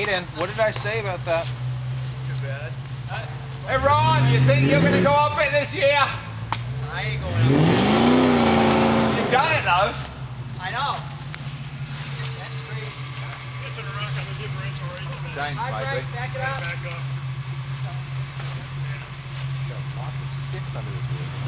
Hayden, what did I say about that? Too bad. Hey Ron, you think you're going to go up it this year? I ain't going up. You've done it though. I know. That's crazy. It's in a rock on the differential right there. James, All right, maybe. back it up. Back up. Got lots of sticks under this wheel.